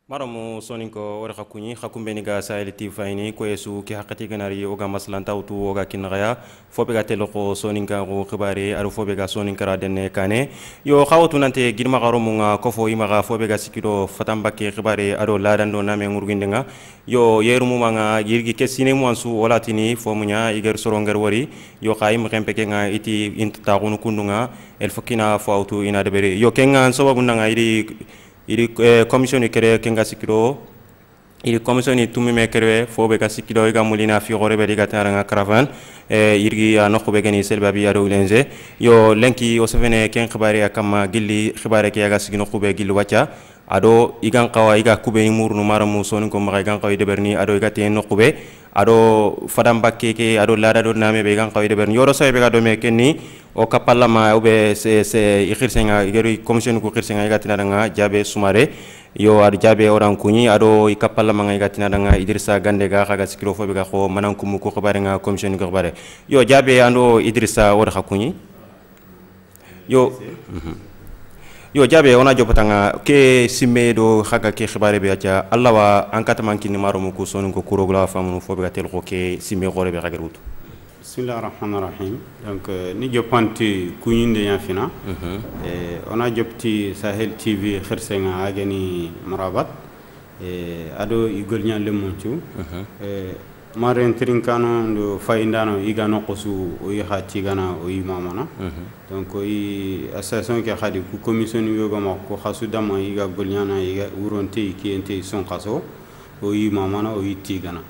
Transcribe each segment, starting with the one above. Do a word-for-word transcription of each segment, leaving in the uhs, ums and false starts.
maramu soninko wara khakuni khakumbeni ga sahel T V fayni ko yesu ki hakati ganari oga maslanta utu oga kinaya fobe ga teloko soninka go khibare aru fobe ga soninkara denne kane yo khawtu nante girma garomunga kofo imaga fobe ga sikido fatamba ke khibare aro ladando name ngurgindenga yo yerumu manga yirgi kesine mu ansu olatini fomunya iger soronger wari yo khayim kempeke nga iti inta gunu kundunga el fakina fawtu ina debere yo kenga sababu nanga iri iri commission kere kenga sikiro iri commission tumi me kere fobe ga sikiro iga mulina fi gore be diga taranga caravan e irgi ya nokko be gani selbabi ya lenze yo lenki o sefene ken khibare akama gilli khibare ke ga sigino khube gilli wacha ado igan qawa iga kube murnu maramu sonin ko ma igan qawi de berni ado iga te nokube ado fadam bakke ke ado lada do name be igan qawi de berni yoro soy be ga do me kenni o kapallama ube se se ikhirsenga igeri commission ko khirsenga iga tinadanga jabe sumare yo ado jabe oran kunyi ado i kapallama nga iga tinadanga Idrissa Gande ga khaga sikiro fo be ga ko manan kum ko khibare nga commission ko khibare yo jabe ando Idrissa wor khakunyi yo yo jabe ona jopatanga ke simme do khaga ke khibare be aja Allah wa ankata mankini marumu ko sonu ko kurogla famu fo be ga tel ko ke simme gore be khagerutu bismillahir rahmanir rahim donc ni jopanti kunyinde yafina e ona jopti Sahel T V khirsenga ageni marabat e ado igolnya lemontu e maren trinkano ndo fayindano igano qosu o yahati gana o imamana donc i association ke khadi ku commission yoga ma ko khasu dama iga golnyana iga uronte kiyente son khaso o imamana o yitigana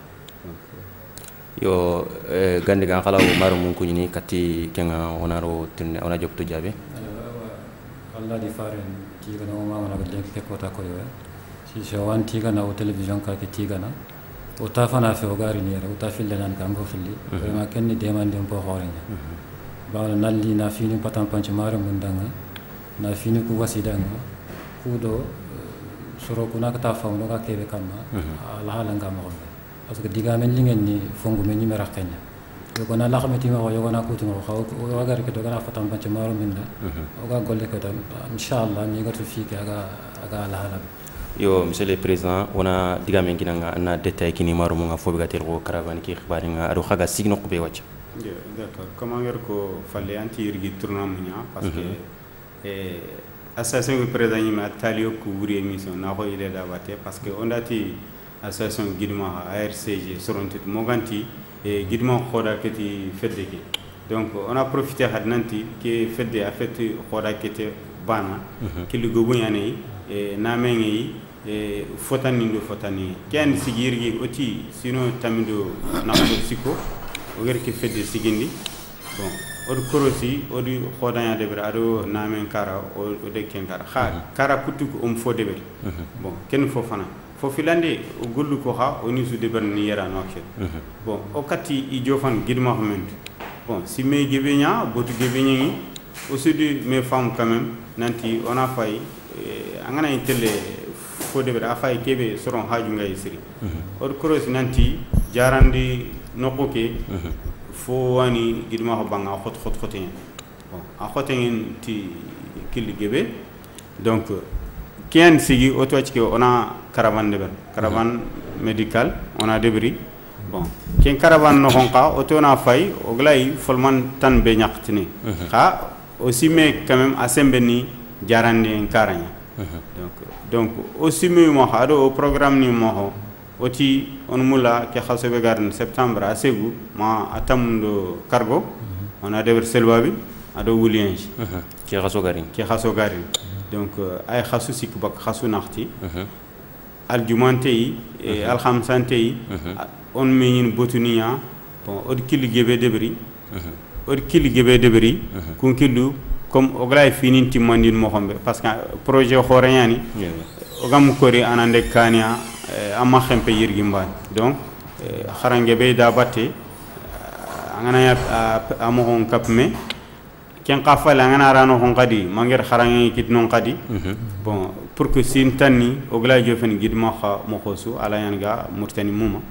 yo gande ga khala o maro mun kunyini kati kenga onaro tinne ona jopto jabe Allah di faren ti gana o mama na gadde ke kota ko yo si so wan ti gana o television ka ke ti gana o ta fana fe o gari ni o ta fille nan kan go khilli vraiment kenni demande un po horenya ba nalli na fini patam panch maro mun danga na fini ku wasidanga ku do soro kuna ka ta fawno ka kebe kama ala halanga mo parce que diga men lingen ni fongu men ni mera kenya yo kona la xameti ma yo kona ko tuma xaw o gar ke do gana fatam ba ci maro minda o ga golle ko tam inshallah ni ga to fi ka aga aga la hala yo monsieur le président ona diga men kinanga na détail kini maro mo nga fobi ga tel ko caravane ki xibari nga ado xaga signo ko be wacc d'accord comment ngir ko falle anti yirgi tourna munya parce que eh association du président ni ma talio ko wuri émission na ko ile da baté parce que on dati association Guidma A R C G sorontit moganti et Guidma khoda keti fedde ki donc on a profité hadnanti ke fedde a fait khoda kete bana ke lu gobu yani e namengi e fotani ndo fotani ken sigirgi oti sino tamido nako siko o ger ke fedde sigindi bon od korosi odi khoda ya debre ado namen kara o de ken kara kha kara kutu ko um fo debre bon ken fo fana fo filande o gollu ko ha oni su deber ni yara nokke bon o kati i jofan Guidma xament bon si me gebenya botu gebenya aussi du mes femmes quand même nanti on a failli angana intele fo deber a fay kebe soron haju ngay siri o cross nanti jarandi nokoke fo wani Guidma ko banga xot xot xoten bon a xoten ti kili gebe donc kien sigi autotique on a caravane de caravane médical on a débris bon kien caravane no honka auto na fay o glay folman tan be ñaktini ha aussi mais quand même asembeni jarande en karanya donc donc aussi mais mo hado au programme ni mo oti on mula ke khaso be garden septembre a segu ma atamdo cargo on a débris selbabi ado wulianji ki khaso garin ki khaso garin donc ay khasu sik bak khasu naxti al jumantei e al khamsantei on meñin botuniya bon od kili gebe debri od kili gebe debri kun kilu comme oglay fininti mandin mo xombe parce que projet xoreñani o gam kori anande kania amma xempe yirgi mban donc xarange be da batte angana ya amo on kapme ken qafala ngana rano hon qadi manger kharangi kit non qadi bon pour que sin tanni ogla jofen Guidma kha mo khosu ala yanga murtani muma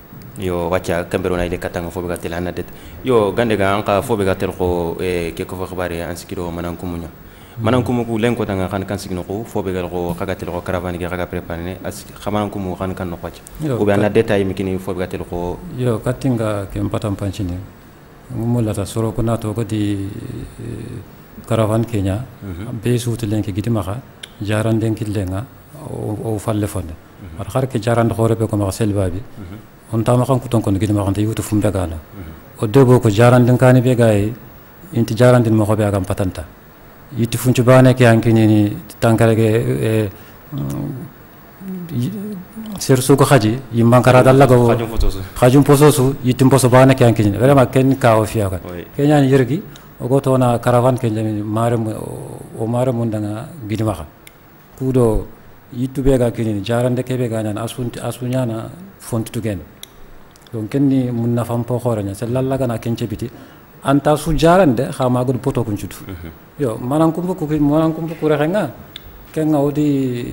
yo wacca kambero na ile katanga fobe gatel anadet yo gande ga anka fobe gatel ko e ke ko xibare ansikiro manan ko munya manan kumu ku len ko tanga kan kan signo ko fobe gal ko khagatel ko caravane ge khaga préparer as xamanan kumu kan kan no kwac ou bien na détail mi kini fobe gatel ko yo katinga ke patam panchini ngumula ta soro ko nato ko di caravane kenya be suuti len ke gidi maxa jaran den killenga o falle fonde ar khar ke jaran khore be ko ma selba bi on tama kan ko ton ko gidi maxa yutu fum daga na o debo ko jaran den kani be gay inti jaran den mo ko be agam patanta yitti funcu bane ke anki ni tankare ke ser su ko khaji yimankara dalla go khajum pososu yitti poso bane ke anki ni vraiment ken ka o fiya ka kenya ni yergi o goto na caravane ke lemi mare o mare mun danga gidima kha kudo yittu be ga kini jarande ke be ga nan asunti asunyana fonti to gen donc kenni mun na fam po khoranya se lalla gana kenche biti anta su jarande khama god poto kun chutu yo manan kumbu ko manan kumbu ko renga kenga odi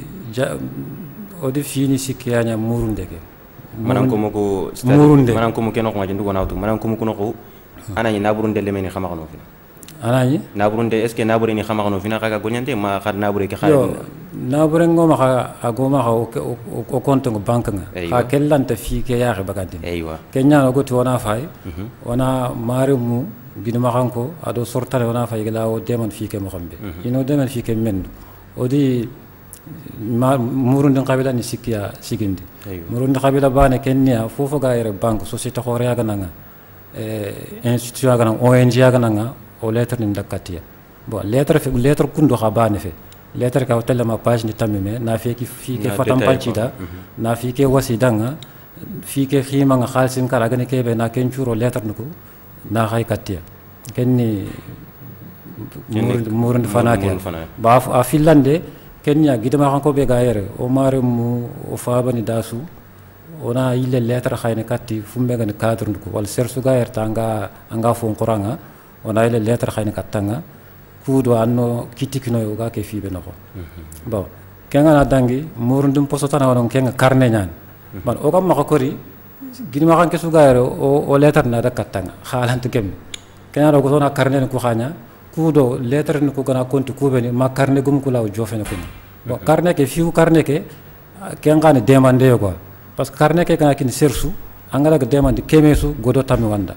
odi fini sikianya murunde ke manan ko moko manan ko mo keno ko ndu gonawtu manan ko mo kuno ko anani naburunde lemeni khama kono fina anani naburunde est ce que nabure ni khama kono fina kaga gonyante ma khad nabure ke khari nabure ngoma kha agoma kha o konto ngo bank nga kha kellanta fi ke yaxe bagandi aywa kenya no goti wona fay wana marimu gidima kanko ado sortale wona fay gala o deman fi ke mo xambe ino deman fi ke men odi murunde qabila ni sikya sigindi murunde qabila bane kenya fofo ga yere bank société khore yaga nanga eh institution yaga nanga O N G yaga nanga o lettre ni dakatiya bon lettre fe lettre kundo khabane fe lettre ka hotel ma page ni tamime na fe ki fi ke fatam pancida na fi ke wasidanga fi ke khima nga khalsin kala gane ke be na ken churo lettre nuko na khay katiya kenni murunde fanake ba a finlande kenya gidama kanko be gayere o mare mu o fabani dasu ona ile lettre khayne katti fumbe gane cadre nuko wal sersu gayer tanga anga fon quranga ona ile lettre khayne kattanga kudo anno kitikino yoga ke fibe nako bon kenga na dangi murundum posotana wonon kenga carnet nyan ban o kam mako kori gidima kan kesu gaere o o lettre na da kattanga khalant kem kenga do ko na carnet ko khanya kudo lettre ko gana konti kubeni ma carnet gum ko law jofene ko bon carnet ke fiu carnet ke kenga ne demande yo quoi parce que carnet ke kana kin sersu angala ga demande kemesu godo tammi wanda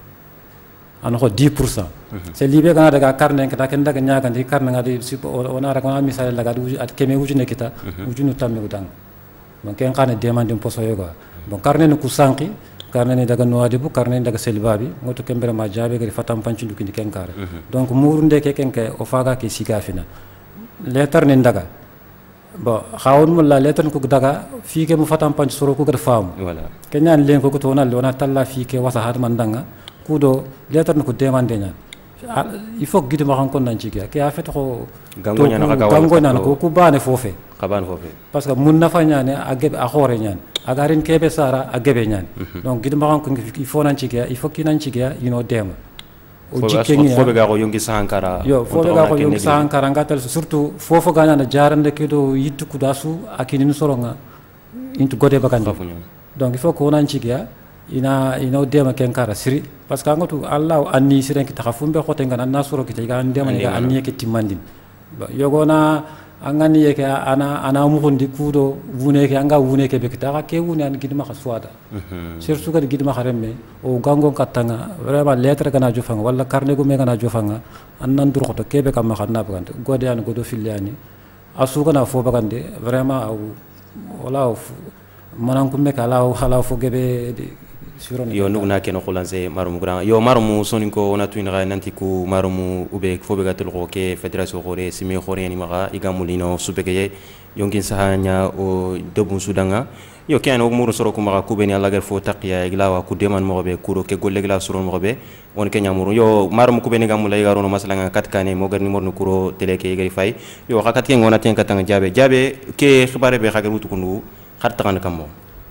ano ko dix pour cent c'est libe kana daga carnet ka ken daga nyaga ndi carnet ngadi ona ra kana misale daga at keme wujune kita wujunu tammi udang bon ken kana demande poso yo quoi bon carnet ku sanki carnet ni daga noadi bu carnet daga selbabi ngoto kembere ma jabe gari fatam panci ndu kindi ken kare donc murunde ke ken ke o faga ke sikafina lettre ni daga bon xawon mo la lettre ko daga fi ke mu fatam panci soro ko gar fam voilà kenyan len ko ko to na lona talla fi ke wasa had mandanga kudo lettre ko demande nyan il faut guide ma kon nan ci ke a fait ko gango nyana ka gango nyana ko ku bane fofé kaban fofé parce que mun nafa nyane agebe a xore nyan agarin kebe sara agebe nyan donc guide ma kon il faut nan ci ke il faut ki nan ci ke you know dem o jikkengi fo be ga ko yongi sankara yo fo be ga ko yongi sankara ngatal surtout fofo gana na jarande ke do yittu ku dasu akini soronga intu gode bakandi donc il faut ko nan ci ke ina ina dema ken kara siri parce que ngotu allah anni siren ki takhafumbe khote ngana nasuro ki tiga ndema ni anni ke timandin yogona angani yeke ana ana mu khondi kudo wune ke anga wune ke be kitaka ke wune an gidma khaswada surtout ga gidma kharemme o gango katanga vraiment lettre kana jofanga wala carnet go me kana jofanga annan dur khoto kebe kam khanna bagande gode an godo filiani asuga na fo bagande vraiment wala manan kumme kala hala fo gebe yo nugna ken kholanse marum grand yo marum soninko ona tuinra nanti ku marum ube fobe gatel ko ke federation khore simi khore ni maga igamulino subeke yonkin sahanya o debun sudanga yo ken o muru soro ku maga ku beni alla gar fo taqiya iglawa ku deman mo be kuro ke golle gla soro mo be on kenya muru yo marum ku beni gamula igarono masalanga katkane mo gar ni morno kuro tele ke igari fay yo hakat ke ngona ten katanga jabe jabe ke khibare be khagaru tukundu khatta kan kammo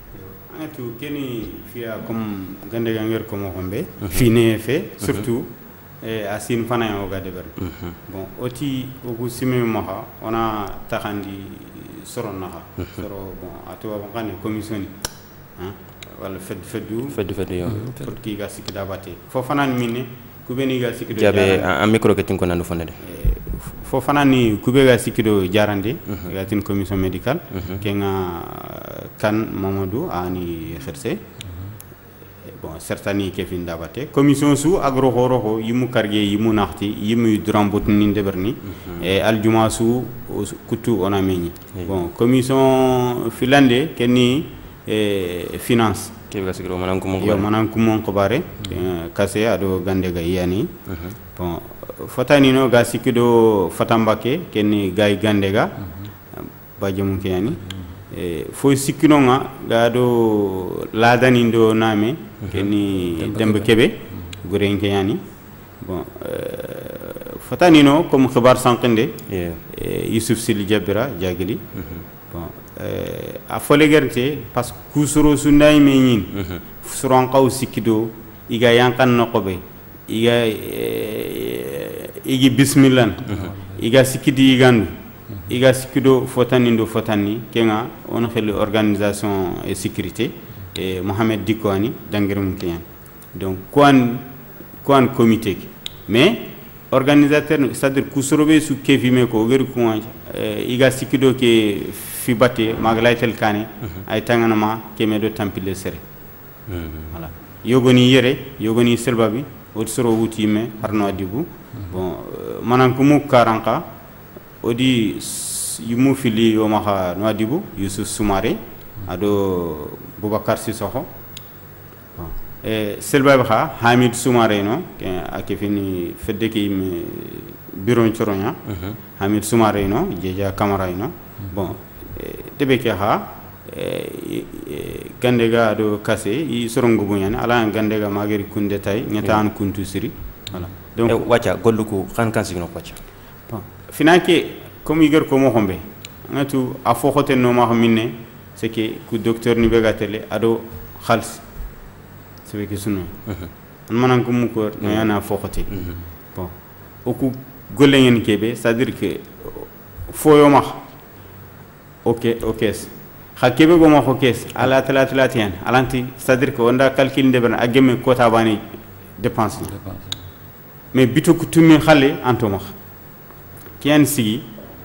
tu keni fia comme gande ganger comme hombe fini fait surtout et asin fana o gade ber bon oti o ko sime maha ona taxandi soro naha soro bon ato bon kan commission hein wala fed fedu fed fedu yo pour ki ga sikida baté fo fana minne ku beni ga sikida jabe en micro ke tin ko nanu fonde fo fanani kubega sikido jarande gatin commission médicale kenga kan Mamadou ani xerse bon certains ke fin dabate commission su agro horo yimu karge yimu naxti yimu durambut ni deberni e aljuma su kutu ona meñi bon commission filande kenni e finance kebe sigiro manan ko mo yo manan ko mon ko bare kase ado gande ga yani bon fotani no ga sikido fatambake kenni gay gande ga bajum ke yani e fo sikino nga ga do ladani ndo name kenni dembe kebe guren ke yani bon fotani no comme khibar sankinde Youssouf Sil Jabira jagili bon a fole gerte parce que kusuro sunday meñin suron qaw sikido iga yankan no qobe iga igi bismillah iga sikidi igandu iga sikido fotani ndo fotani kenga on xel organisation et sécurité et Mohamed Dikoani dangirum kiyan donc kwan kwan comité mais organisateur c'est-à-dire kusorobe su kefime ko gari ko iga sikido ke fi batte maglaytel kane ay tanganama kemedo tampile sere voilà yogoni yere yogoni selbabi o soro wutime arno adibu bon manan ko mu karanka odi yimu fili yo maha no adibu Youssouf Soumaré ado Boubacar Sissoko bon e selbabi ha Hamid Soumaré no akefini fedde ki bureau choronya Hamid Soumaré no jeja Camara no bon debe ke ha gandega do kase i sorongo bunyane ala gandega mageri kunde tay nyata an kuntu siri voilà donc wacha golluko kan kan signo wacha bon finake comme iger ko mo hombe ngatu afo khote no ma minne c'est que ku docteur ni bega tele ado khals c'est que sunu an manan ko mu ko no yana fo khote bon oku golle ngene kebe c'est à dire que fo yo ma ok ok hakebe go ma hokes ala talata latian alanti c'est à dire que onda calcul de ben ageme kota bani dépense mais bito ko tumi xale antoma kian sigi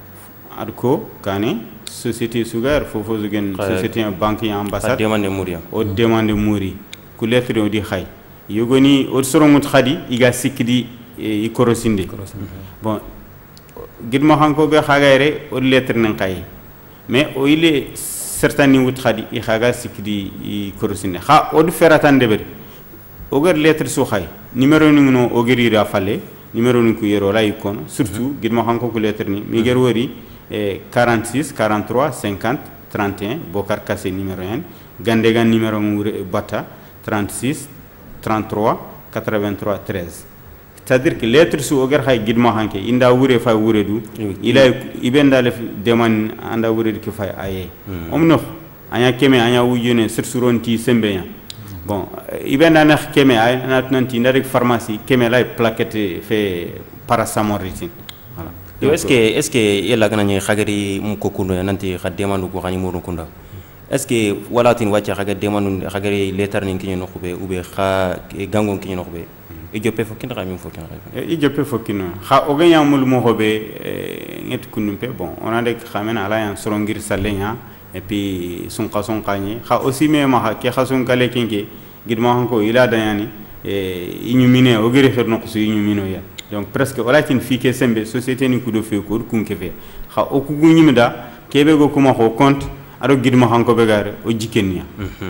adko kane société sugar fofo zugen société banque ya ambassade demande mouria o demande mouri ku lettre o di xay yogoni o soromut khadi iga sikidi e korosinde bon gidma hanko be xagayre o lettre nan kay mais o ile certains wut khadi i khaga sikidi i korosinde kha o du feratan debere o gar lettre so xay numéro ni no o geri ra fale numéro ni ku yero lay kono surtout gidma hanko ku lettre ni mi ger wori quarante-six quarante-trois cinquante trente et un Bokar Kassé numéro un Gandega numéro Bata trente-six trente-trois quatre-vingt-trois treize c'est-à-dire que lettre su o gar hay gidma hanke inda wure fa wure du ila ibenda le demande anda wure ki fay aye omno anya keme anya wujune sur suronti sembeya bon ibenda na keme ay nanti ndarek pharmacie keme lay plaquette fait parasamoritin voilà yo est ce que est ce que yella gana ni khagari mu ko kundo nanti khad demande ko khani muru kunda est ce que walatin wacca khagari demande khagari lettre ni kinyo no khube ube kha gangon kinyo no khube e joppe fo kinra mi fo kinra e joppe fo kinno kha o ganya mul mo hobe nget kunumpe bon on a des khamen ala yan sorongir salenya et puis son qason qani kha aussi me ma ha ke khason kale kinke gidma hanko ila dayani e inyumine o gere fer no ko inyumino ya donc presque walatin fike sembe société ni kudo fe ko kunke fe kha o ku nyimda kebe go kuma ko compte ado gidma hanko be gare o jikenia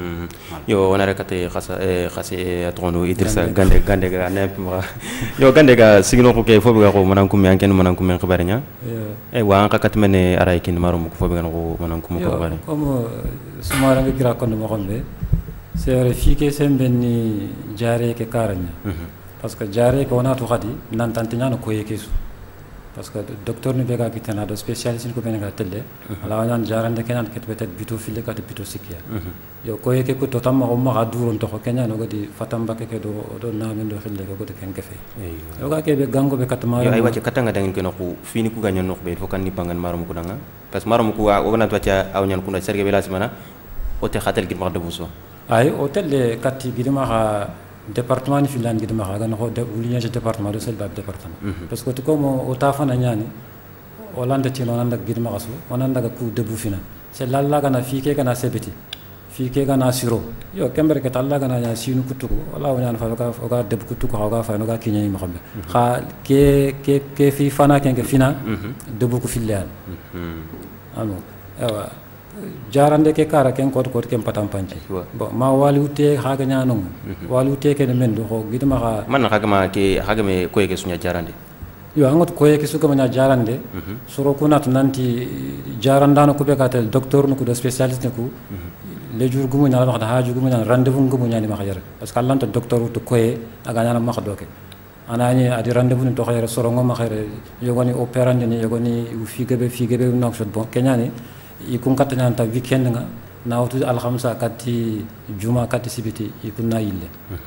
yo wona rekate khasa e khasi atono Idrissa gande gande ga ne yo gande ga signo ko ke fo be ko manan ko mi anken manan ko men xabarnya e wa an kakat mene aray kin marum ko fo be ko manan ko ko bare comme sumara ngi gira ko mo xombe c'est vrai fike sembe ni jare ke karanya parce que jare ko wona to khadi nan tantinya no ko yekesu parce que docteur ni bega kitana do spécialiste ko benga telle ala wan jarande kenan ket peut-être bito fille kat bito sikia yo ko yeke ko totam ma ma gaduron to ko kenya no gadi fatamba ke do do na men do xille ko de ken kefe yo ga ke be gango be katama yo ay wacce katanga dangin ko no ko fini ku ganyon no be fo kan ni bangan marum ko danga parce marum ko wa wona to tia aw nyan ko na serge bela simana o te khatel gi ma de buso ay hotel de katti gi ma ha département ni finland gi dama ga no de wulinya département do sel bab département parce que to comme o tafana nyani olanda ci non anda gidma kasu onanda ga ku debu fina se lalla gana fike gana sebeti fike gana siro yo kembere ke talla gana ya sinu kutuko wala wona fa ga ga debu kutuko ga fa no ga kinyani mo xambe kha ke ke ke fi fana ken ke fina debu ko fillan amo ewa jarande ke kara ken kot kot ken patam panci bon ma wali utte ha ga nyanon wali utte ke men do ko gidma ha man ha ga ma ke ha ga me ko ke sunya jarande yo angot koye ke suka manya jarande soro kuna to nanti jarandano ko be katel docteur no ko do spécialiste ko le jour gumu nyala wax da haaju gumu nyala rendez-vous gumu nyani ma xayere parce que allanta docteur to koye aga nyana ma xadoke anani adi rendez-vous ni to xayere soro ngoma xayere yogoni opérande ni yogoni figebe figebe nok shot bon kenyani i kun katta nyanta weekend nga na wutu al khamsa katti juma katti sibiti i kunna yille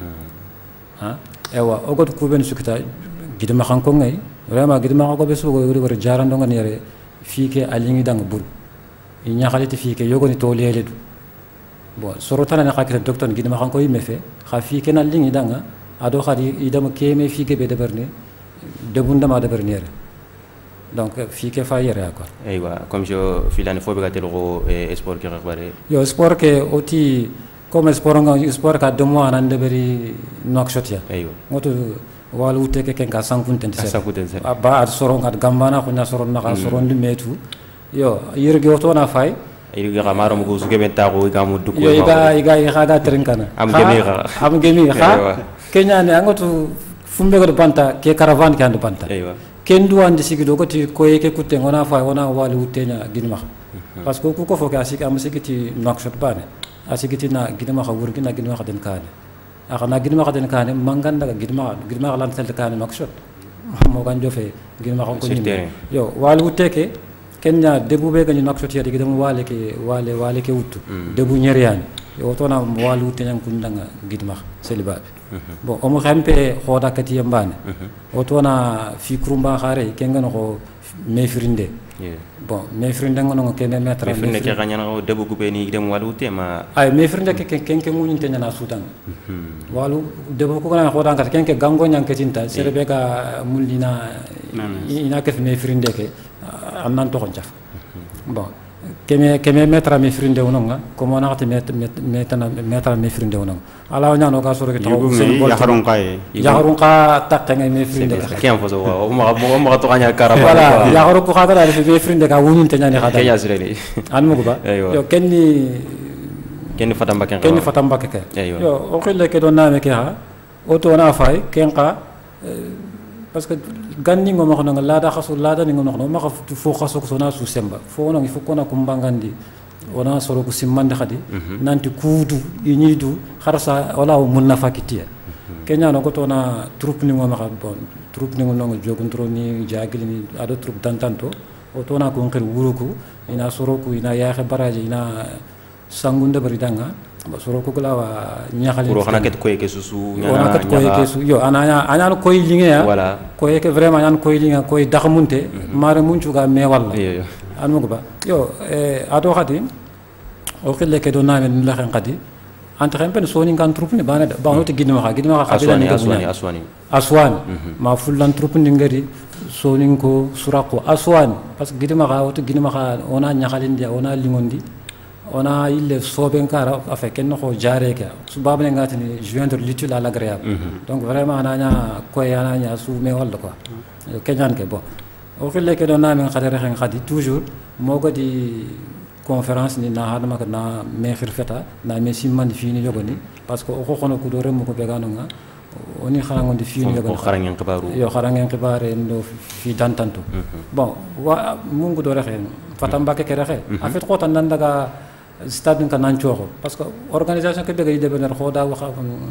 ha ewa ogot ko ben sukita gidima xanko ngay vraiment gidima ko be sugo yori wor jarando nga nere fike alingi dang bur i nyaxaliti fike yogoni to leledu bon sorotana na xakita docteur gidima xanko yi mefe xa fike na lingi danga ado xadi idam keme fike be deberne debunda ma debernere donc fike fa yere akor aywa comme je filane fo be gatel ko sport ki xabare yo sport ke oti comme sport nga sport ka de mois nan deberi nok shotia aywa ngoto wala wuteke ken ka sankunten se sankunten se ba ad soron kat gambana ko nya soron na ka soron di metu yo yirge oto na fay yirge ga maro mo su gebe ta ko ga mu dukko yo iga iga iga ga trinkana am gemi ga am gemi ga kenya ne angoto fumbe ko banta ke caravan ke and banta aywa ken duwande sigi do ko ti ko yeke kutte ngona fay wona wala wutenya ginma parce que ko ko fo ka sigi am sigi ti nakshot bane asigiti na ginma ka wurgi na ginma ka den kane akana gidma xaden kane manganda gidma gidma lan tel kane makshot mo gan jofe gidma ko ko ni yo walu teke kenya debu be gani nakshot ya digidam wale ke wale wale ke wuttu debu nyeriani yo to na walu tenyang kundanga gidma seliba bon o mo xampe xoda kati yambane o to na fi kurumba xare kenga no ko mefrinde bon mefrinde ngono ke me metra mefrinde ke ganyana o debu gube ni dem walu tema ay mefrinde ke ken ken munin tenya na sudan walu debu ko kana xoda ngat ken ke gango nyang ke tinta serebe ga mulina ina ke mefrinde ke amnan to xonjaf bon keme keme metra mefrinde wononga ko mo na xati metana metra mefrinde wononga ala nyano ga soro ke taw sen bol yaharun kay yaharun ka takka ngay mefrinde ken fo so o ma o ma to ganya karaba wala yaharu ko xata def mefrinde ka wonin te nyani xata kenya sireli an mugo ba yo kenni kenni fatamba ken kenni fatamba ke yo o xille ke do name ke ha o to na fay ken ka parce que ganni ngo ma xona la da xasu la da ni ngo no ma xaf fo xasu ko na su semba fo no fu ko na ko mbangandi ona soro ko simmande khadi nanti kuudu inidu kharsa wala mun nafakitiya kenya no ko to na troupe ni ngo ma bon troupe ni ngo no jogontro ni jagili ni ado troupe tantanto o to na ko ngel wuruku ina soro ko ina ya baraje ina sangunde bari danga ba soro ko la wa nyaxale ko xana ket ko yeke susu nyana ket ko yeke su yo ana ana ko linge ya wala ko yeke vraiment yan ko linge ko daxmunte mare munchu ga me walla yo an mo ba yo e ado khadi o khille ke do namen la xen khadi entre un peu soni ngan troupe ni bana ba no te gidma xa gidma xa xabila ni aswani aswani aswani ma fulan troupe ni ngari soni ko surako aswani parce que gidma xa o te gidma xa ona nyaxalindi ona lingondi ona il soben kara afa ken ko jare ka su babne ngatini joindre l'utile à l'agréable donc vraiment ananya ko yananya su me wala quoi kenyan ke bon o khille ke do na men khadere khen khadi toujours mogo di conférence ni na hadama na me khirfeta na me simman fini yogoni parce que o ko khono ko do rem ko begano nga oni kharangondi fini yogoni kharangen kibaru yo kharangen kibare ndo fi dantanto bon wa mungu do rekhen fatamba ke rekhe en fait ko tan daga stade nka nanchoxo parce que organisation ke bega yide bener khoda waxa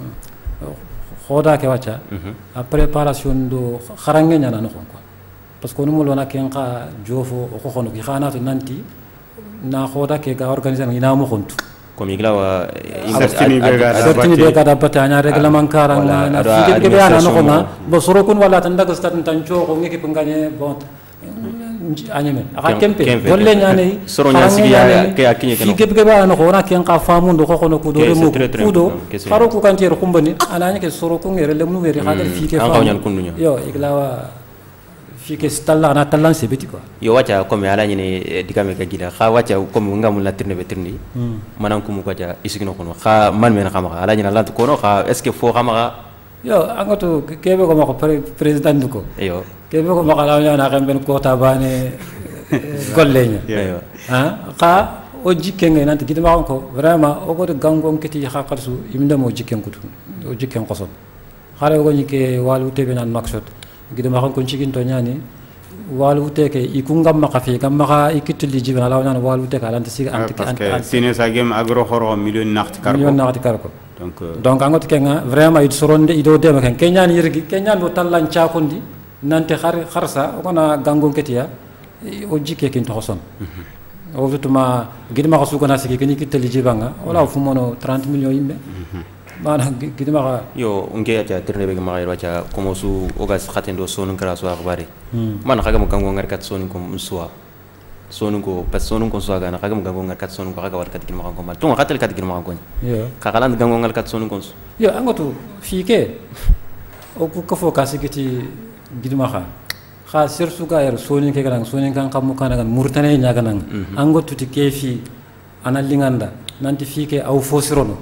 khoda ke wacha a préparation do kharange nyana no quoi parce que no lona ken ka jofo ko khono ki khana to nanti na khoda ke ga organisation ina mo khontu comme igla wa certini bega certini bega da batanya reglement karanga na fide ke be ana no khona bo soro kun wala tan daga stade nanchoxo ngeki pengane bon anyame aka kempe dolle nyane soronya sigiya ke akinye keno fi gebe ba no khona ken ka famu ndo ko khono ko do remo ko do faro ko kan tier kumbani ananya ke soro ko ngere lemnu weri hadal fi ke famu yo iglawa fike stalla na tallan sebeti quoi yo wacha comme ala nyine digame ka gila kha wacha comme ngamul la tirne be tirni manan kumu ko ja isigno kono kha man men khama ala nyina lant kono kha est ce que fo khama yo angoto kebe ko mako president ko yo kebe ko mako la nyana xam ben ko tabane gollenya yo ha kha o jikken ngay nanti gidima ko vraiment o ko gangom keti khakalsu imde mo jikken kutu o jikken qoso xare ko nyike walu tebe nan makshot gidima ko cikin to nyani walu teke ikungam maka fi kam maka ikitli jibna law nan walu teke alanta sig anti parce que sine sa gem agro khoro million nakti karko million nakti karko donc donc angot kenga vraiment it soronde ido dema ken kenyan yirgi kenyan do tallan chakundi nante khar kharsa kona gangom ketiya o jikke kin to son o vituma gidima ko sugana sigi ken ikitli jibanga wala fu mono trente millions yimbe mana gidima ka yo unge acha tirne be ma wacha como su ogas khatendo sonu kara so akhbari man khaga mo kango ngar kat sonu ko muswa sonu ko pas sonu ko so gana khaga mo kango ngar kat sonu ko khaga war kat gidima ko mal to khatel kat gidima ko yo khagalan kango ngar kat sonu ko yo angoto fike o ku ko fo kasigiti gidima kha kha sir suga yar sonu ke kan sonu kan kam kana kan murtane nyaga nan angoto ti kefi analinganda nanti fike au fosirono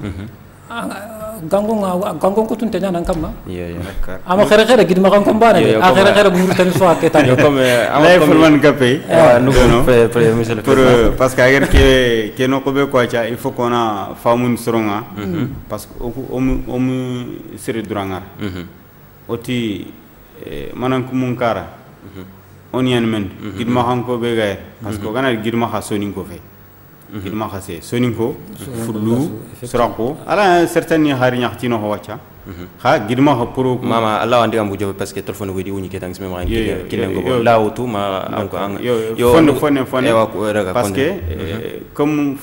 gangong gangong ko tunte nyana kamma yo yo ama xere xere gidma kan ko bana a xere xere bu tan so ak tan yo comme lay ful man gapé nous fait pour monsieur le président parce que agar ke ke no ko be ko cha il faut qu'on a famun soronga parce que o o sere duranga oti manan ko mun kara on yan men gidma kan ko be gaay parce que gana gidma xa soni ko fe gidma khase soninko fulu sorako ala certaine hari nyaktino ho wacha ha gidma ho pro mama allah andi am bujo parce que telephone wodi woni ketang sima ma kilen go la wutu ma anko an yo fone fone fone parce que comme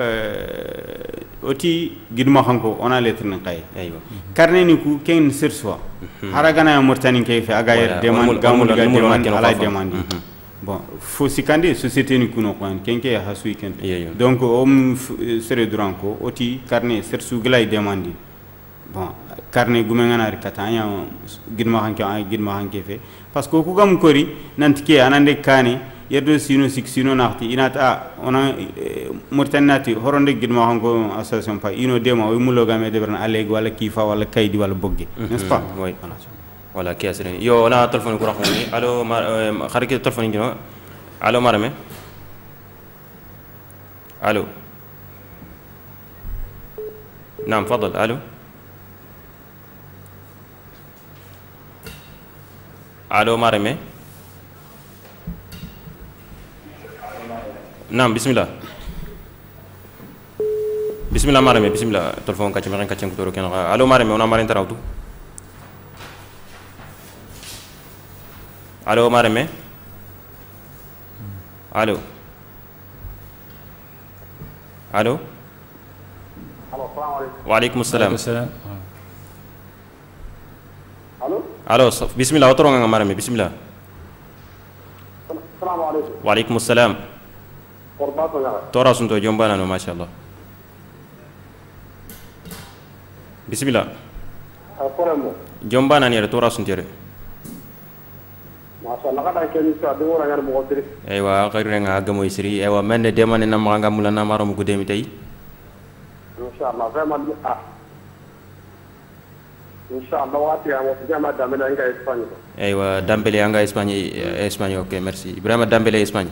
oti gidma hanko ona lettre nan kay aywa carnet ni ku ken sur soi haragana mortani kay fe aga demande gamul ga demande ala demande bon faut sikandi société ni kuno kwan kenke ha su weekend donc om sere duranko oti carnet ser su glay demandi bon carnet gumengana rikatanya gidma hanke ay gidma hanke fe parce que ku gam kori nantike anande kani yerdo sino sik sino nakti inata ona mortanati horonde gidma hanko association pa ino dema o mulo game de berna alego wala kifa wala kaydi wala bogge n'est-ce pas oui wala kiasren yo ona telephone ko rakhoni allo kharike telephone ngino allo marame allo نعم تفضل الو الو مرمي نعم بسم الله بسم الله مرمي بسم الله تلفون كاتش مغن كاتش كتورو كان الو مرمي ونا مارين تراوتو الو مرمي الو الو وعليكم السلام الو الو بسم الله وترون مرمي بسم الله السلام عليكم وعليكم السلام قرباتو يا تورا سنتو جنبانا ما شاء الله بسم الله قرمو جنبانا نير تورا سنتير ما شاء الله قد كان يسعد ورا غير مقدر ايوا غيرنا غامو يسري ايوا من ديمان نما غامولا نمارو مكو ديمي تاي ان شاء الله فما ان شاء الله واتي يا جامعه دامبلي انغا اسباني ايوا دامبلي انغا اسباني اسباني اوكي ميرسي ابراهيم دامبلي اسباني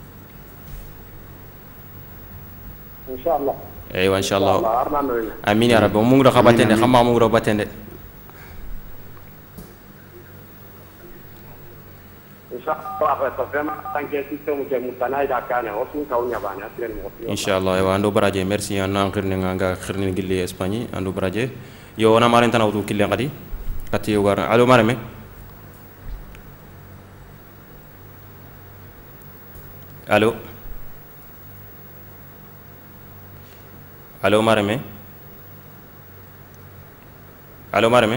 ان شاء الله ايوا ان شاء الله امين يا رب مو غدا خباتين خما مو غدا باتين ان شاء الله فما تانكي سيستم متناهي دا كان وسو كاونيا بانا ترين مو ان شاء الله ايوا اندو براجي ميرسي انا خيرني غا خيرني غيلي اسباني اندو براجي يو انا مارين تناوتو كيلي غادي كاتي وار الو مارمي الو الو مارمي الو مارمي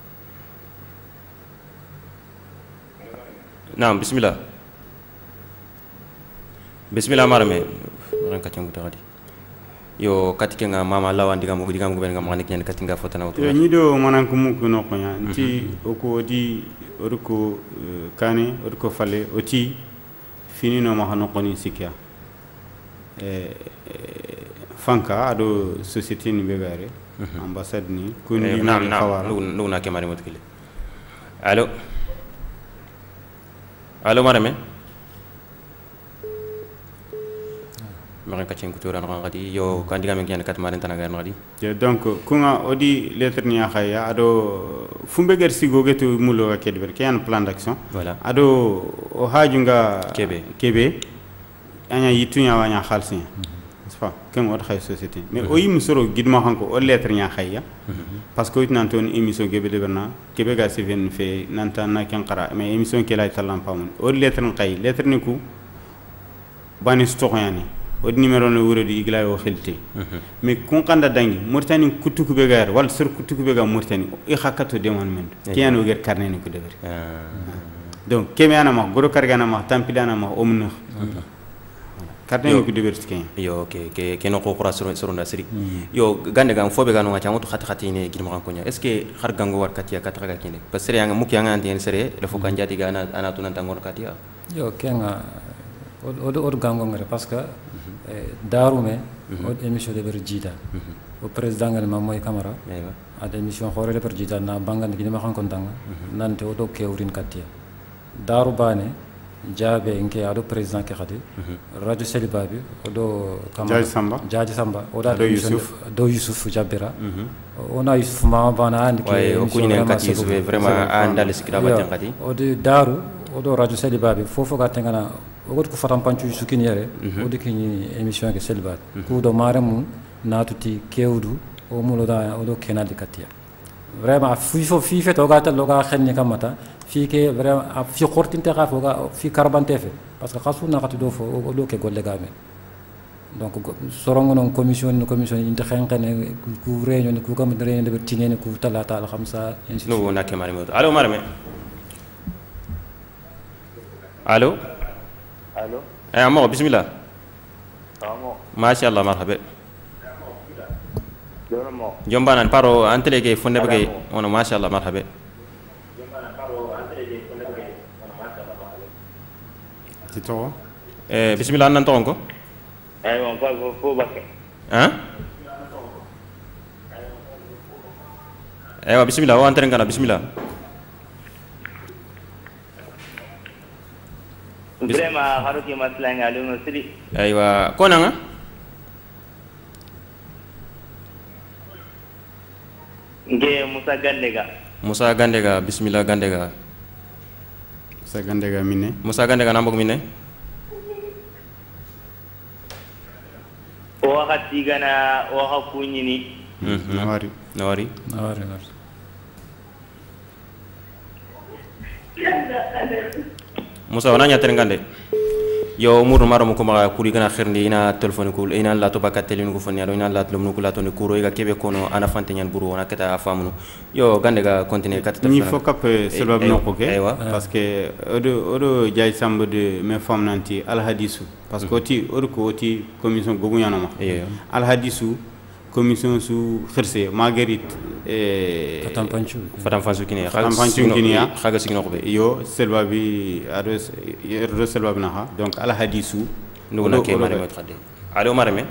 نعم بسم الله بسم الله مارمي رانكا تشنغ تغادي yo katike nga mama lawan diga mo diga mo ben nga mani ken katinga fotana wutu ni do manan ko muko no ko nya nti o ko di o ko kane o ko fale o ti fini no ma hano ko ni sikya e fanka ado société ni be gare ambassade ni ko ni na ni na khawara lu na ke mari motkile allo allo marame marin kacin kutura na ngadi yo kan diga men kian kat marin tanaga ngadi donc kunga odi lettre ni khaya ado fumbe ger sigo geto mulo ka kedber kian plan d'action voilà ado o hajunga kebe kebe anya yitunya wanya khalsi n'est-ce pas ken od khay société mais o yim soro gidma hanko o lettre nya khaya parce que itnan ton émission kebe de berna kebe ga seven fe nanta na ken qara mais émission ke lay talam pamun o lettre khay lettre ni ku bani stock yani o numéro no wuro di igla yo xelti mais kun kanda dangi murtani kutu ku be gar wal sur kutu ku be ga murtani i khakato demon men kiano ger carnet ni ku deber donc keme ana ma goro kargana ma tampilana ma omno carnet ni ku deber skin yo ke ke ke no ko khura sur sur na siri yo gande gang fobe ganu ngacha mutu khat khati ne girma kan konya est ce que har gango war katia katra ga kine parce que yanga mukya nga antien sere le fo kan jati ga ana ana tunan tangor katia yo kenga od od gango ngare parce que darume od émission de berjida o président ngal mamoy camara ad émission xore de berjida na bangande gi ma xon kon tanga nante o do kewrin katia daru bane jaabe nke ado président ke khadi radio selibabi odo camara jaji samba jaji samba oda do yusuf do yusuf jabira ona yusuf ma bana andi ke o kunine kati yusuf vraiment andal sikira ba jangati odo daru odo radio selibabi fofo ga tengana ogot ko fatam panchu sukini yare odi kini émission ke selbat ku do maramu natuti kewdu o mulo da odo kenadi katia vraiment fi fo fi fet oga tal oga xenni kamata fi ke vraiment fi khortinte ga foga fi carbante fe parce que khasu na khati do fo odo ke golle game donc sorongo non commission no commission inte xenxene ku réunion ku kam réunion de tingene ku talata al khamsa no na ke mari mo allo marame allo allo eh amo bismillah amo mashallah marhaba jono jombanan paro antele ke fonde be ono mashallah marhaba jombanan paro antele ke fonde be ono mashallah marhaba tito eh bismillah nan ton ko ay on fa fo bakke hein eh wa bismillah wa antren kana bismillah vraiment haruki maslanga luno siri aywa konanga nge musa gandega musa gandega bismillah gandega musa gandega minne musa gandega nambok minne o wakati gana o hakunyini mhm nawari nawari nawari nawari musa wana nya terngande yo mur maro mo ko ma kuri gana khirndi ina telephone ko ina la to bakatel ni ko fonni ado ina la lom no ko la to ni kuro iga kebe kono ana fante nyan buru wana keta famuno yo gande ga continuer kat ni fo kap sebab no ko ke parce que odo odo jay sambe de me fam nanti al hadisu parce que oti odo ko oti commission gogu yana ma al hadisu commission su khirse marguerite e fatam panchu fatam fansu kini fatam panchu kini ya khaga signo ko be yo selba bi ado ro selba na ha donc al hadisu nduna ke mare mo khade allo marame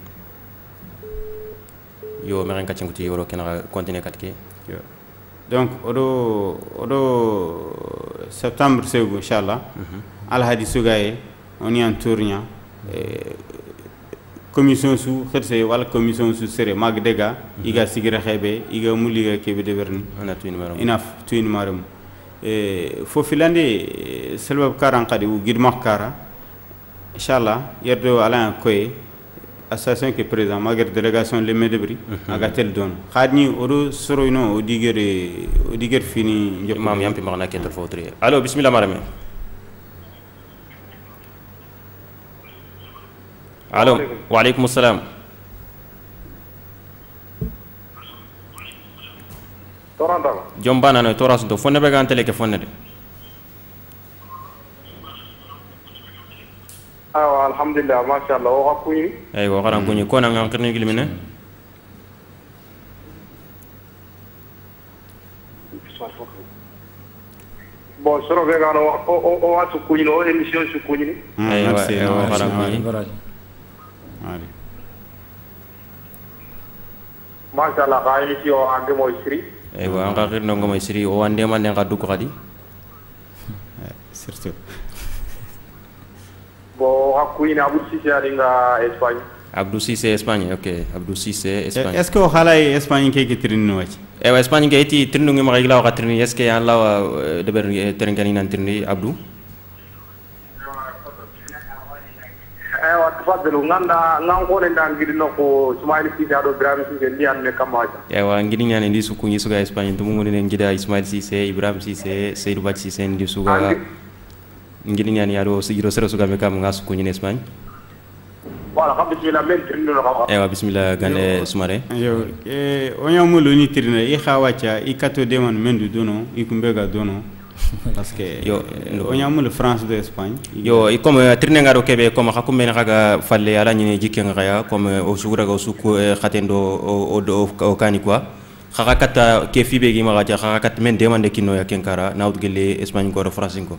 yo meren ka cinguti yoro kena continuer katke yo donc odo odo septembre sego inchallah al hadisu gaye on y en tournia commission su xerse wala commission su sere mag dega iga sigira xebe iga muliga kebe de berni ana tuini maram inaf tuini maram e fo filande selbab karan qadi u gidma kara inchallah yerdo ala koy association que président magar délégation le medebri aga tel don khadni odo soroino o digere o digere fini imam yampi magna ke tel fotri allo bismillah marame allo wa alaykum assalam toranda jombana no toras do fonne be gantele ke fonne de awa alhamdulillah mashallah o hakuni ay wa xaran kuñi ko nan ngirni gilmine bon soro be gano o o o wa sukuni no émission sukuni ni ay wa ay wa xaran kuñi baraji Ali. mashallah ka émission ande moy siri ay wa nga xirno ngomoy siri o wande man nga dugg xadi Surtout. bon hakuni na bu sisi ali nga Espagne Abdou Cissé Espagne ok Abdou Cissé Espagne Est-ce que o halay Espagne ke ke tirinno wati? e wa Espagne ke ti tirnu ngi ma igla wa tirni est ce que yan la de ber terengani nan tirni Abdou eh wa tafaddalu nganda ngan ko den dan gidino ko Ismaïl Cissé ado Ibrahim Cissé ndi an ne kamaja e wa ngidi nyane ndi su kunyi suga Espagne to mungu ne ngida Ismaïl Cissé Ibrahim Cissé Seydou Badji Cissé ndi suga ngidi nyane yado sigiro sero suga me kam ngasu kunyi Espagne wala xam bismillah men tirino no xam e wa bismillah gane sumare Yo, eh, o yamulo ni tirina i khawacha i kato deman mendu dono i kumbega dono parce que Yo, yo o yamulo France de Espagne. yo i comme tirne ngaro kebe comme hakum men kaga falle ala nyine jikke ngaya comme o sugura go suku khatendo o o o kani quoi khaga kata ke fibe gi ma gaja khaga kat men demande kinno ya kenkara nawd gele Espagne ko France ko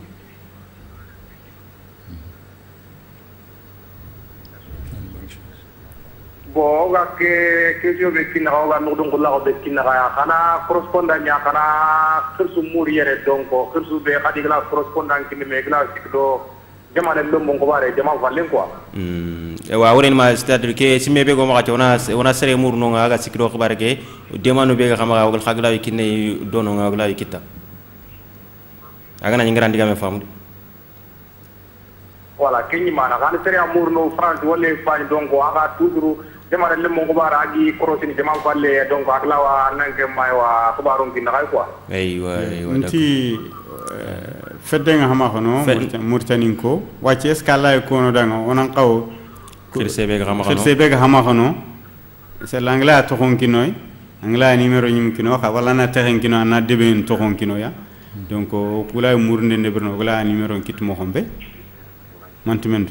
bon ga ke ke jo be kinna ga no dum la be kinna ga kana correspondant nya kana kursu muri yere donc kursu be khadi gla correspondant kinne me gla sikdo jama le mo ko bare jama valen quoi mm e wa woren ma c'est-à-dire que si mebe go ma gaja ona ona sere mur no nga ga sikdo khabar ke demanu be ga xama ga khagla kinne dono nga gla kitta aga na ngrandi ga me famu voilà kenni mana kana sere amour no France wala Espagne donc aga toujours jama le mo ko bara agi korosini jama valle donc agla wa nanke may wa khabaron kinna ga quoi aywa aywa Nti fedde nga hama kono Mauritanie ko wachi escala ko no danga onan qaw khirse be ga xama xano khirse be ga hama kono c'est l'anglais to khonkinoy anglais numéro nyum kino ka wala na tahen kino na deben to khonkino ya donc kula murnde ne berno wala numéro kit mo xombe mantimendu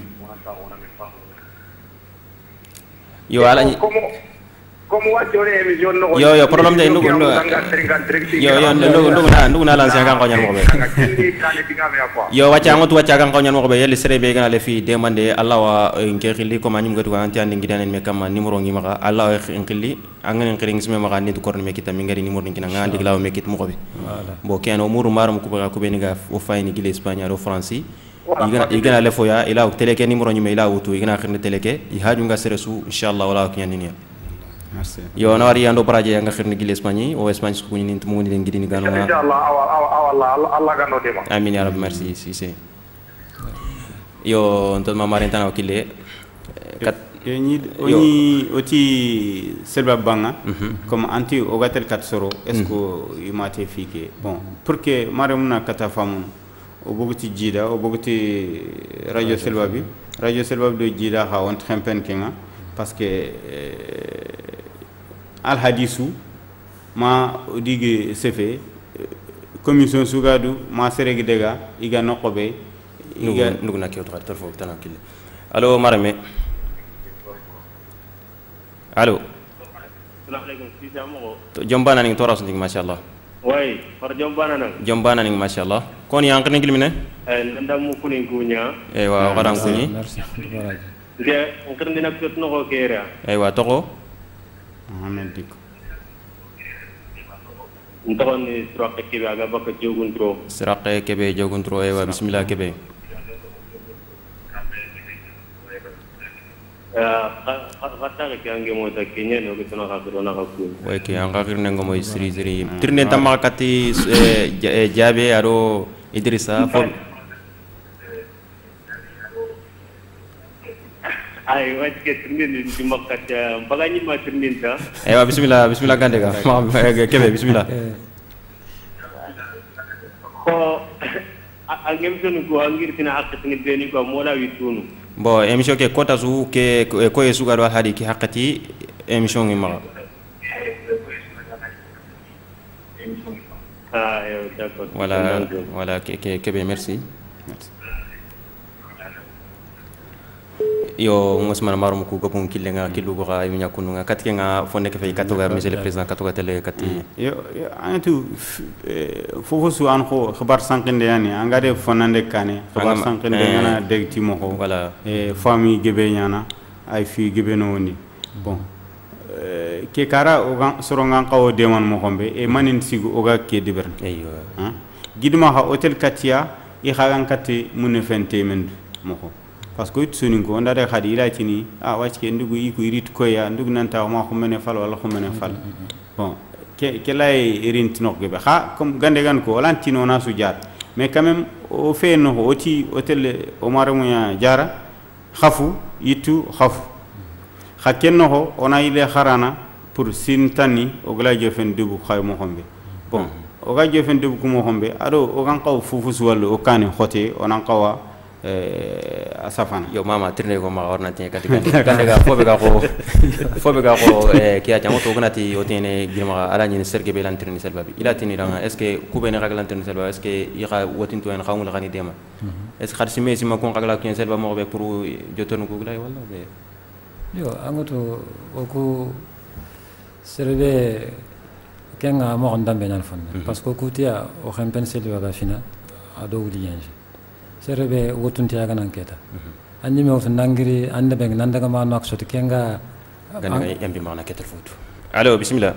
yo ala como como wa jore émission no yo yo problème de ndugu ndugu yo yo ndugu ndugu na ndugu na lancer kan ko nyal mo be yo wacha ngotu wacha kan ko nyal mo be yeli sere be gana le fi demande Allah wa nke xili ko manyum gatu anti ande ngidanen me kam numéro ngi maka Allah wa xili angane ngiring sime maka ni to korne me kita mi ngari numéro ngi na andi glaw me kit mo ko be bo keno muru marum ko ba ko be ni ga o fayni gile Espagne ro France igana igana le foya ila teleke numéro nyime ila wutu igana xirne teleke i haju nga seresu inshallah wala ko nyani merci yo na wari ando praje nga xirne gile Espagne o Espagne ko ni nit mo ni ngidi ni ganu inshallah Allah Allah Allah gano dema amin ya rabbi merci si si yo on ma marentana wakile kat ni oni oti selba banga comme anti o gatel kat soro est ce que imate fike bon pour que maremuna kata famun o bogoti jida o bogoti radio selba bi radio selba do jida ha on trempen kenga parce que al hadisu ma odigue sefe commission sugadu ma seregi dega iga nokobe iga ndugu na kiyo to fo tanakile allo marame allo assalamu alaykum sisamo jombana ni toras ndig mashallah way far jombana nan jombana ni mashallah kon yank ni gilmine eh ndam mu kunin kunya e wa qaran kuni merci baraji de ngirndi nak tot no ko kera e wa toko mohamed diko ndon ni stroke kibe aga baka jogun tro siraqe kebe jogun tro e wa bismillah kebe kata ke ange mo ta kenya no ke tona ka drona ka ku way ke anga girne ngomo siri siri tirne tamma kati jabe aro idrissa fo ay wat ke tirne ni di makkat bagani ma tirne ta e wa bismillah bismillah gande ga kebe bismillah ko angem tonu ko angir tina hakkat ni beni ko mola witunu bon émission ke kota su ke ko e suga do hadi ki hakati émission ngi ma ah yo d'accord voilà voilà ke ke ke be merci yo ngosmana marum ku gopun killenga killugo ga mi nyakununga katkenga fonne ke fay katoga monsieur le président katoga tele kati yo antu fofo su an ko khabar sankinde yani angade fonande kane khabar sankinde ngana degti moko voilà e fami gebe nyana ay fi gebe no woni bon ke kara o sorongan qawo deman mo xombe e manin sigu oga ke dibern aywa hein gidma ha hotel katia i xagan katti mun fente men moko parce que tunin ko ndade khadi ila tini a wacce ke ndugu yi ko irit ko ya ndugu nanta ma ko mene fal wala ko mene fal bon ke ke lay irintino gebe ha comme gande gan ko lantino na su jaar mais quand même o fe no oti hotel o maramu ya jara khafu yitu khafu khakenno ho ona ile kharana pour sintani o gala jofen dubu khay mo xombe bon o ga jofen dubu ko mo xombe ado o gan qaw fufu suwal o kane xote onan qawa eh asafana yo mama tirne ko ma orna tin kati kande ga fobe ga ko fobe ga ko e ki ata moto gonati o tene girma ala ni serge be lantirni selbabi ila tini ranga est ce que kube ne ragala lantirni selbabi est ce que ira wotinto en xamul xani dema est ce que xarsi mesi ma ko ragala ko selba mo be pour jotonu ko glay wala be yo angoto oku serbe kenga mo ndambe nan fon parce que kutia o xampen selba ga fina ado wuliyanji serbe wotunti aga nan keta anni me wotun nangiri ande be nan daga ma nok soti kenga ganda yambi ma na ketel fotu allo bismillah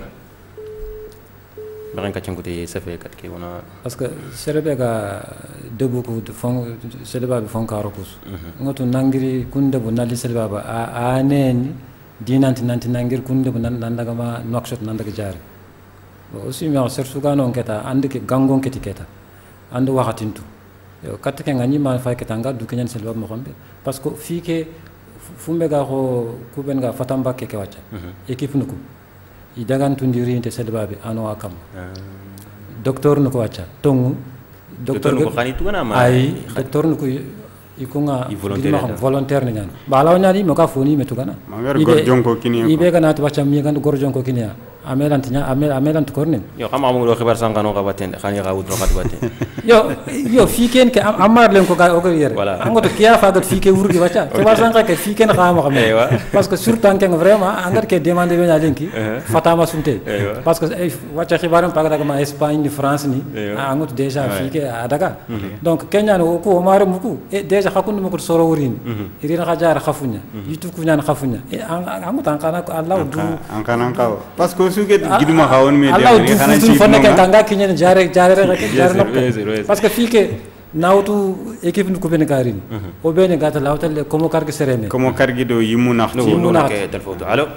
baran ka canguté safe kat ke wona parce que serbe ga debu ko fon selba be fon karo kus ngoto nangiri kunde bu nali selba ba a nen dinanti nanti nangir kunde bu nan daga ma nok sot nan daga jare aussi me ser sugano keta ande ke gangon keti keta ande waxatintu yo katke ngani ma fay ketanga du kenyan selba mo xambe parce que fi ke fumbe ga ko ku ben ga fatamba ke ke wacha équipe nuko i dagan tundiri inte selba be ano akam docteur nuko wacha tongu docteur nuko khani tugana ma ay docteur nuko ikunga volontaire ni ngan balaw nyali mo ka foni metugana magar gorjonko kiniya ibe kana to wacha mi gan gorjonko kiniya amelantinya amel amelant kornen yo xama mo do xibar sangano ga batende xani ga wudro gat batende yo yo fiken ke amar len ko ga o ko yere angoto kiya fagat fike wurgi wacha xibar sanga ke fiken xama xam parce que surtout en vraiment angar ke demander be nalenki fatama sunte parce que wacha xibaram paga ma Espagne ni France ni angoto déjà fike adaga donc kenya no ko mare muku e déjà xakundu mako soro wurin irina xajar xafunya yitu ku ñaan xafunya e angoto an kana ko Allah du an kana ko parce que suget giduma xawon me de xana ci fone ke tanga kinyen jare jare rek jare nok parce que fike nawtu équipe ko ben karin o ben gata lawtal komo kargi sereme komo kargi do yimu nax ci yimu nax ke telfoto allo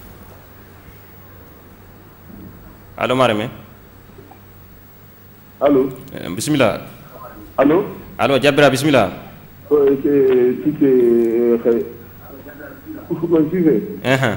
allo marame allo bismillah allo allo jabra bismillah euh c'est c'est ko eh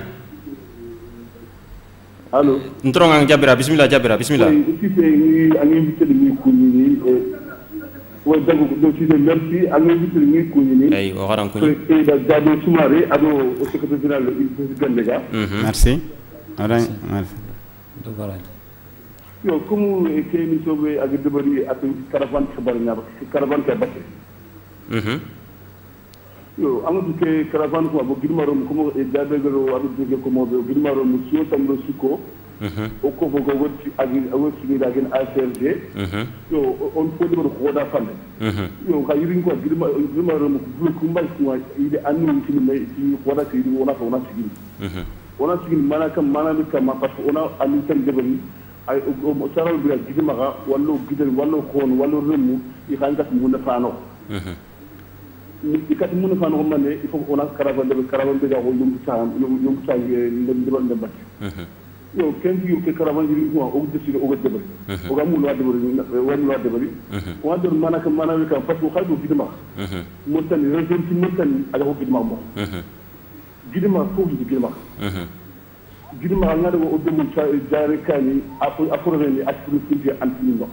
allo ntronga jabira bismillah jabira bismillah si c'est ani invité ni ko ni o dago do ci merci ani invité ni ko ni ay o garan ko ni e da dado sumare ado o secrétaire général du Gandega merci ara merci do baran yo comme ke ni sobe ak debari ak caravane xabar ñaba caravane ka batte mhm yo amatu ke caravane ko bo gidmaro ko e dabe garo adu dege ko mo be gidmaro mu so tam do siko mhm o ko bo go ci ak awon ci da gen A C R G mhm yo on ko do ko da fande mhm yo ka yirin ko gidmaro mu bu ko mbal ko ide anu ci may ci ko da ci wona ko wona ci mhm wona ci mana kam mana mi kam parce que ona anu tan debari ay o saral bi gidmaga wallo gidel wallo khon wallo remu i xangat mu na faano mhm ni kat mun fa no mané il faut on a caravane de caravane de ko yum sam yum yum sam ndem debal ndem bat yo ken yu ke caravane yi ko o décider o debal o ga mu lo debal won lo debal o do manaka manaka ka parce que xaldu gidma mo tan région ci mo tan ala ko gidma mo gidma ko gidma gidma nga do o dum jaare kani apo aproveni ak pour ci antini no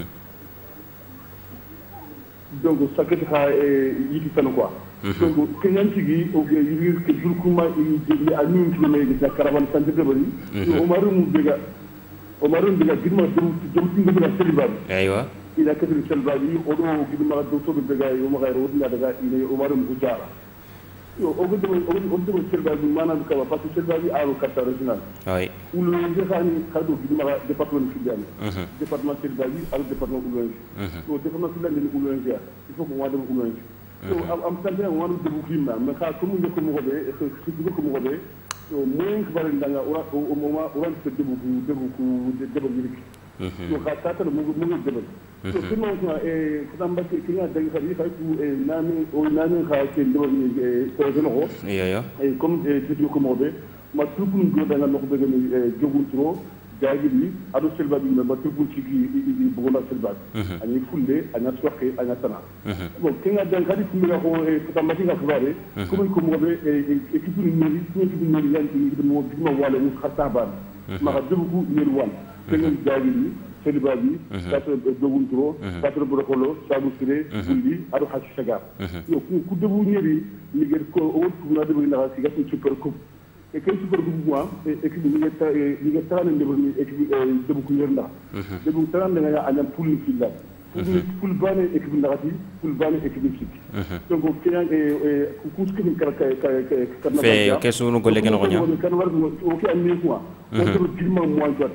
donc ça que ça yiti tan quoi donc kenyan tigi o ge yiri ke jour kuma yi je a ñu ci may gis caravane santé de bari o maru mu bega o maru bega gidma dum dum ci ngam la célibal aywa ila katul célibal yi o do gidma do to bega yo ma gayro wona daga ina o maru mu jara yo o go demo o go demo serba bi manam ka parce que serba bi aro carte régional oui ulo nge xani khado bi ma département filiale département serba bi ak département ulo so département filiale ni ulo nge il faut que moi dem ulo nge so am am tande mo wonu debu kimba mais ka ko mu nge ko mo gobe e ko ko mo gobe so moyen ko bari ndanga o moment o ran debu debu ko debu ni so ka ta mo mo mo debu so kimo ko e ko tamba ki nga dang xari fa ku e nami o nami xa ke debu ni ko jono ko yo yo e comme e ko mo gobe ma tubu ngo danga no ko be ni jogu tro jagili ado selba bi ma tubu ci ki di bugona selba ani fulle ana soxe ana tana bon kinga dan kadi ko mi ko e tamba ki nga xabare ko ko mo gobe e équipe ni ni ni ni yanti ni mo bi ma wala ni xataban ma debu ko ni wan kinga jagili selba bi kata dogun tro kata brokolo sabu sire fulli ado hashi saga yo ku debu ñeri ni gel ko o ko na debu na ci gato super coupe e kay super coupe moi équipe ni ngata ni ngata na debu ni équipe debu ko yerna debu tan nga ya anyam pulli filla pul bane équipe ndati pul bane équipe sik donc kenya e ku ku ni kala kay kay kay fe ke sunu golle gene ko nya kan war o ke amni quoi ko dilma mo jot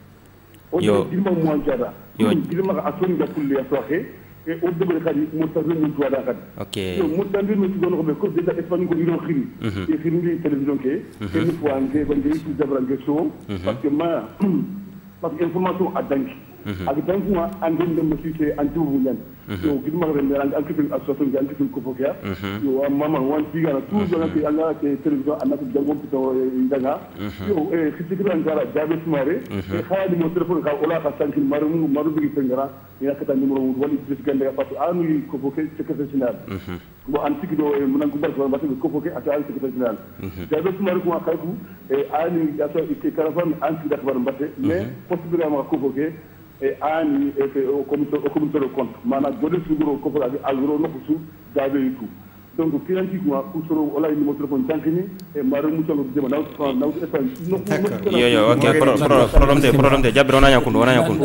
yo dilma mo jara yo dilma asoni da kulli ya soxe e o debel kadi mo tawre mo tuwa da kadi ok yo mo tawre mo tuwa ko be ko déjà espagne ko iro khiri e khiri ni télévision ke e ni fois nge ba nge ci dabra nge so parce que ma parce que information a danki ak danki ma andon dem mo ci antu bu ñan yo gidma re me ang akifin association nge akifin ko fokia yo mama wan ci gana tout do nak anga ke télévision anako jango pito ndanga yo e ci ci gran gara jabe sumare e xadi mo téléphone ka ola ka sanki maru maru bi tengara ina kata numéro wu wali ci gande parce que anu ko foké ci kese final bo antiki do e munan ko barko ba ko foké ata al ci kese final jabe sumare ko ka ku e ani ato ci caravane anti da bar mbatte mais possiblement ko foké e ani e o comité o comité de compte mana gode suguro ko fala agro no su dabe yitu donc kiranti ko ku soro wala ni mo téléphone tankini e maro mu tolo dema naw naw e yo yo ok problème de problème de jabro na yakun wana yakun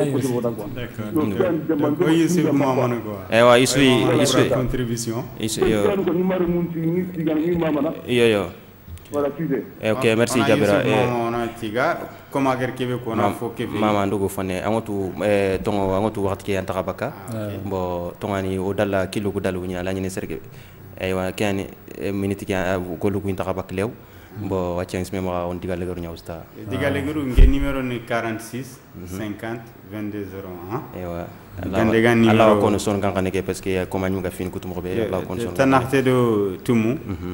d'accord oui c'est comment mon quoi eh wa isu isu contribution isu yo ko numéro mun ci ni digal ni mama na yo yo voilà tu sais eh ok merci jabira eh on a tiga comment ager kebe ko na fo kebe mama ndugo fane angotu eh tongo angotu wakati ke antaka baka bo tongani o dalla kilo ko dalu nya la ni serge eh wa kani minute ki ko lu ko intaka bak lew bo wacce ngi mema on digal legaru nya usta digal legaru nge numéro ni quarante-six cinquante vingt-deux zéro un eh wa Allah ko no son gankane ke parce que comme ñu ga fin ko tumo be Allah ko son tanarte do tumu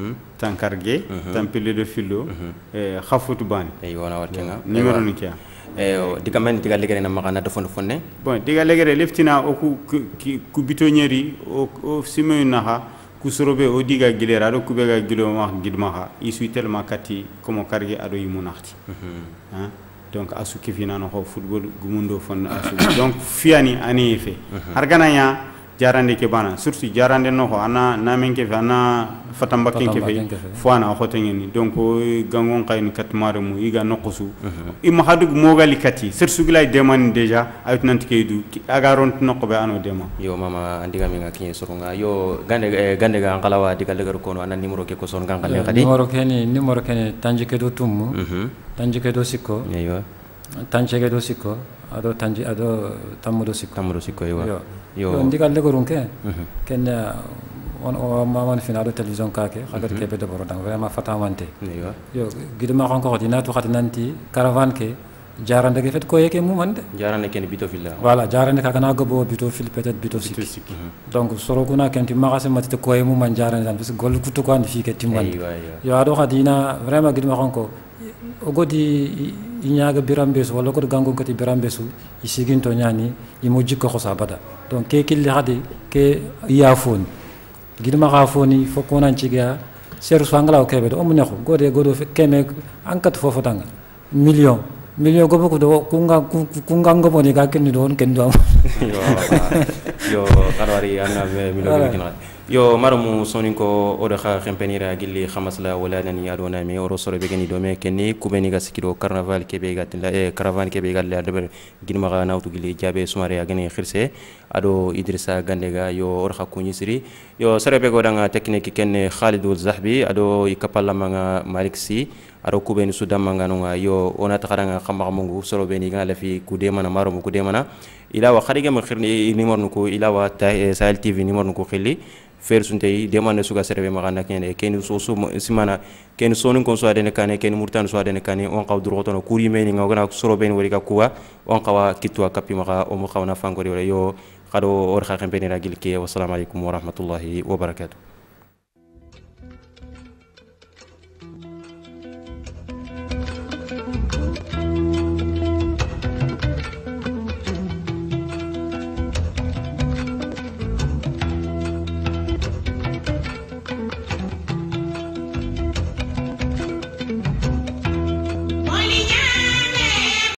tankarge tampile do filo e khafutu bani e wona wat kenga numéro ni kia e diga men diga legere na magana do fon fonne bon diga legere leftina o ku ku bitonyeri o o simu naha ku sorobe o diga gilera do ku be ga gilo ma gidma ha isu tellement kati comme karge ado yimunati hein donc asu kifina no football gumundo fon asu donc fiani ani fe hargana ya jarande ke bana surtout jarande no ho ana namen ke fe ana fatamba ke ke fe fona ho tengeni donc gangon kayni katmare mu iga nokusu im hadu mogali kati surtout gilay demande déjà ayut nanti ke du agaron nokko be ano dema yo mama andiga mi ngaki soronga yo gande gande ga ngalawa diga legar kono ana numéro ke ko son gangale kadi numéro keni numéro keni tanjike do tummu tanjike do sikko yo tanjike do sikko ado tanji ado tammo do sikko tammo do sikko yo yo ndigal legarun ke ken on o maman finado télévision kake xagat ke be do borodang vraiment fatamante yo yo gidma xon ko dina to xatinanti caravane ke jarande ke fet ko yeke mumande jarande ken bito fil voilà jarande ka kana go bo bito fil peut-être bito sik donc soro kuna kenti magase matite ko yemu man jarande dan parce que gol kuto ko andi fi ke timman yo ado xadina vraiment gidma xon ko o godi iñaga birambesu wala ko gango kati birambesu isiginto ñani imo jikko xosa bada donc ke killi hadi ke yafoni gidma khafoni foko nan ciga seru sangala o kebe do o munexu gode godo keme ankat fofo tanga million million go ko do kunga kunga ngo boni ga ken do on ken do yo yo kalwari anna million kina yo maramu soninko odo kha khempenira gilli khamasla wala nani adona mi oro soro be gani do me kenni kubeni ga sikido carnaval ke be gatinda e caravane ke be galle adaber ginma ga nawtu gilli jabe sumare agani khirse ado Idrissa Gandega yo or kha kunyi siri yo sare be godanga technique kenne Khalidul Zahbi ado ikapalla manga Malik Si ado kubeni sudam manga no yo ona takaranga khamba mungu soro be ni ga lafi kudema na maro mu kudema na ila wa khariga ma khirni numéro nuko ila wa Sahel T V numéro nuko khili fer sunte demande suga serbe magana kene ken so so simana ken sonu kon so adene kane ken murtan so adene kane on qaw duro tono kuri meni ngana soro ben wori ka kuwa on qawa kitwa kapi maga o mo xawna fangori yo khado or kha xempeni ragil ke wa assalamu alaykum wa rahmatullahi wa barakatuh